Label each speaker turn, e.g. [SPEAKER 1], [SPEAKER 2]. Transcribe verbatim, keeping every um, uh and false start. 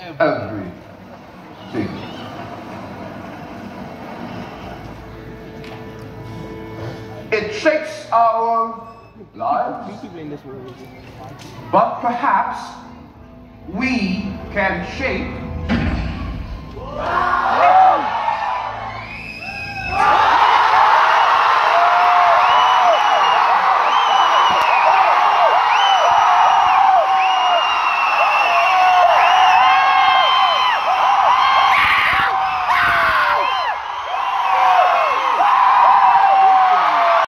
[SPEAKER 1] everything. It shapes our lives, but perhaps we can shape